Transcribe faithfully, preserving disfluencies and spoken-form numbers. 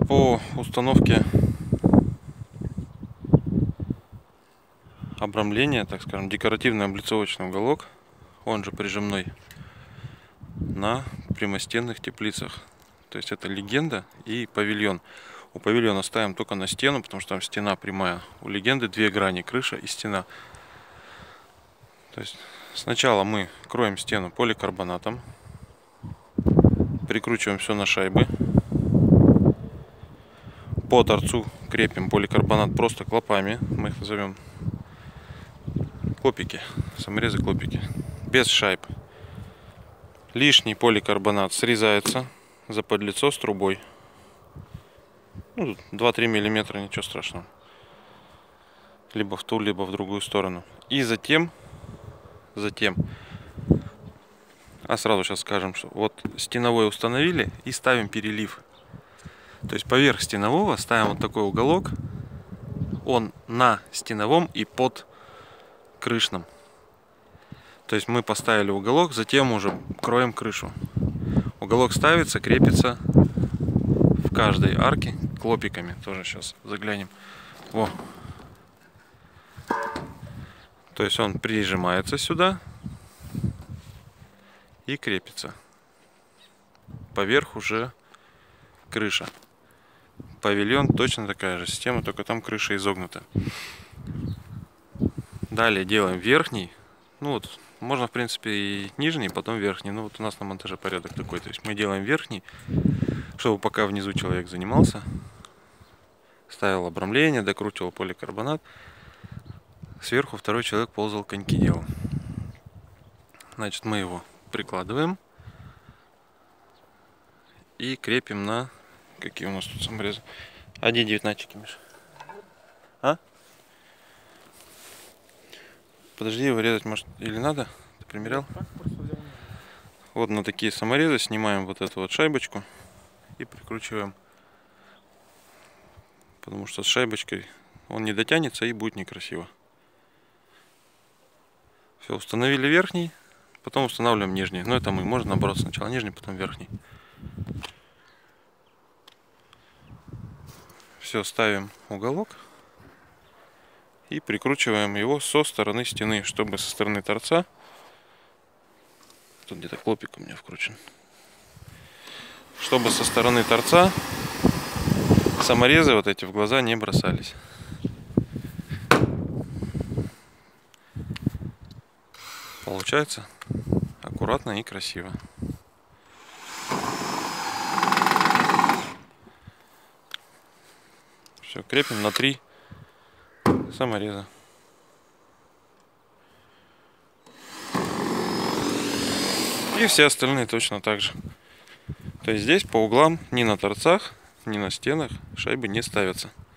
по установке обрамления, так скажем, декоративный облицовочный уголок, он же прижимной, на прямостенных теплицах. То есть это легенда и павильон. У павильона ставим только на стену, потому что там стена прямая. У легенды две грани, крыша и стена. То есть сначала мы кроем стену поликарбонатом, прикручиваем все на шайбы. По торцу крепим поликарбонат просто клопами, мы их назовем клопики, саморезы клопики, без шайб. Лишний поликарбонат срезается за подлицо с трубой. Ну, два-три миллиметра, ничего страшного. Либо в ту, либо в другую сторону. И затем, затем, а сразу сейчас скажем, что вот стеновой установили и ставим перелив. То есть поверх стенового ставим вот такой уголок. Он на стеновом и под крышном. То есть мы поставили уголок, затем уже кроем крышу. Уголок ставится, крепится в каждой арке клопиками. Тоже сейчас заглянем. Во. То есть он прижимается сюда и крепится. Поверх уже крыша. Павильон точно такая же система, только там крыша изогнута. Далее делаем верхний. Ну вот, можно в принципе и нижний, потом верхний. Ну вот у нас на монтаже порядок такой. То есть мы делаем верхний, чтобы пока внизу человек занимался, ставил обрамление, докручивал поликарбонат. Сверху второй человек ползал, коньки делал. Значит, мы его прикладываем и крепим на... Какие у нас тут саморезы? Один девятнадцатики, Миша. А? Подожди, его резать может или надо? Ты примерял? Вот на такие саморезы снимаем вот эту вот шайбочку и прикручиваем. Потому что с шайбочкой он не дотянется и будет некрасиво. Все, установили верхний, потом устанавливаем нижний. Но это мы, можно наоборот, сначала нижний, потом верхний. Все, ставим уголок и прикручиваем его со стороны стены, чтобы со стороны торца, тут где-то клопик у меня вкручен, чтобы со стороны торца саморезы вот эти в глаза не бросались. Получается аккуратно и красиво. Все, крепим на три самореза. И все остальные точно так же. То есть здесь по углам ни на торцах, ни на стенах шайбы не ставятся.